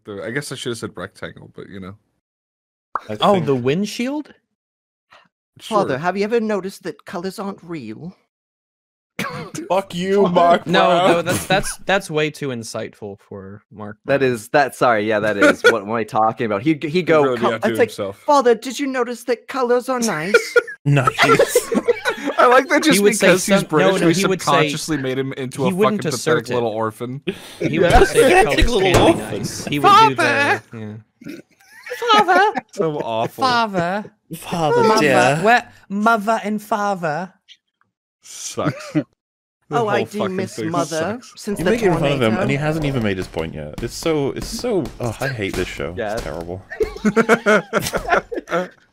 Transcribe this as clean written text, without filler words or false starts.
though. I guess I should have said rectangle, but you know. Oh, the windshield? Sure. Father, have you ever noticed that colors aren't real? Fuck you, Mark. No, that's way too insightful for Mark. Sorry, yeah, that is what am I talking about? He go. It's like, Father, did you notice that colors are nice? Nice. I like that just because he's British, we he would subconsciously made him into a fucking pathetic little orphan. He would just say the colors can be nice. He would do the... Yeah. Father! So awful. Father, dear. where mother and father? Sucks. Oh, I do miss mother. Since You're making fun of him, and he hasn't even made his point yet. It's so. Oh, I hate this show. Yeah. It's terrible.